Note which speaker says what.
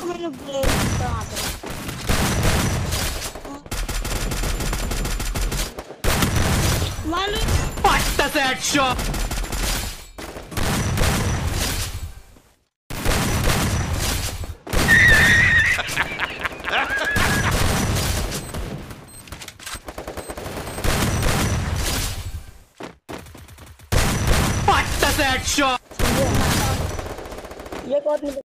Speaker 1: मैंने ब्लेड कहाँ पे मालूम
Speaker 2: What does that shot? What does that shot?
Speaker 1: ये कौन